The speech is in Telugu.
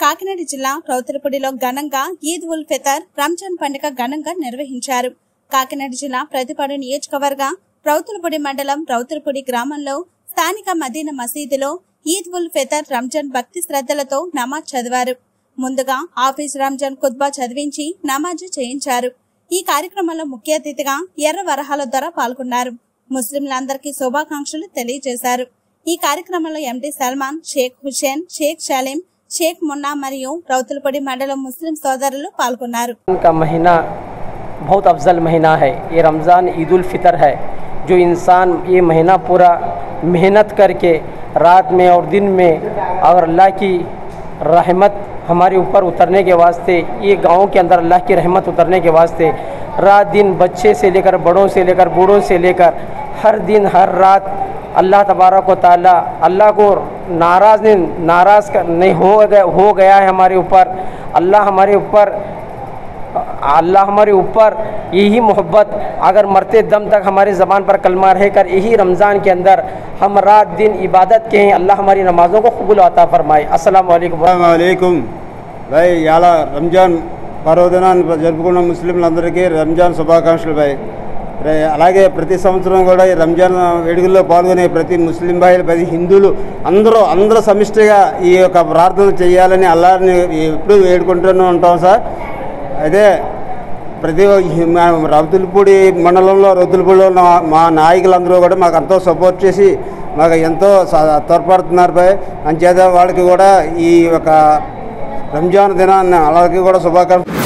కాకినాడ జిల్లా రౌతులపూడిలో ఘనంగా ఈద్ ఉల్ ఫితర్ రంజాన్ పండుగ ఘనంగా నిర్వహించారు. కాకినాడ జిల్లా ప్రతిపాడు నియోజకవర్గ రౌతులపూడి మండలం రౌతులపూడి గ్రామంలో స్థానిక మదీనా మసీదులో ఈద్ ఉల్ ఫితర్ రంజాన్ భక్తి శ్రద్ధలతో నమాజ్ చదివారు. ముందుగా ఆఫీస్ రంజాన్ ఖుత్బా చదివించి నమాజ్ చేయించారు. ఈ కార్యక్రమంలో ముఖ్య అతిథిగా ఎర్ర వరహాల ద్వారా పాల్గొన్నారు. ముస్లింలందరికీ శుభాకాంక్షలు తెలియజేశారు. ఈ కార్యక్రమంలో ఎండి సల్మాన్, షేక్ హుసేన్, షేక్ షలీం, शेख मुन्ना मरियो रौतलपड़ी मंडल मुस्लिम सोदरुलु पाल्गొన్నారు। का महीना बहुत अफजल महीना है। ये रमज़ान ईद उल फितर है। जो इंसान ये महीना पूरा मेहनत करके रात में और दिन में और अल्लाह की रहमत हमारे ऊपर उतरने के वास्ते, ये गाँव के अंदर अल्लाह की रहमत उतरने के वास्ते रात दिन बच्चे से लेकर बड़ों से लेकर बूढ़ों से लेकर हर दिन हर रात अल्लाह तबारक व तआला अल्लाह को नाराज़ नहीं हो गया है हमारे ऊपर। अल्लाह हमारे ऊपर यही मोहब्बत अगर मरते दम तक हमारे ज़बान पर कलमा रहकर यही रमज़ान के अंदर हम रात दिन इबादत के हैं। अल्लाह हमारी नमाज़ों को कबूल अता फरमाए। अस्सलामु अलैकुम भाई। याला रमज़ान पर्वदिनाన్ని జరుపుకున్న ముస్లింలందరికీ రంజాన్ శుభాకాంక్షలు భాయ్। అలాగే ప్రతి సంవత్సరం కూడా ఈ రంజాన్ వేడుకల్లో పాల్గొనే ప్రతి ముస్లిం భాయిలు, ప్రతి హిందువులు అందరూ సమిష్టిగా ఈ యొక్క ప్రార్థన చేయాలని అల్లాహ్ని ఎప్పుడూ వేడుకుంటూనే ఉంటాం సార్। అయితే ప్రతి రౌతులపూడి మండలంలో రౌతులపూడిలో మా నాయకులందరూ కూడా మాకు ఎంతో సపోర్ట్ చేసి మాకు ఎంతో తోడ్పడుతున్నారు భాయ్। అంచేత వాళ్ళకి కూడా ఈ యొక్క రంజాన్ దినాన్ని అలాగే కూడా శుభాకాంక్షలు।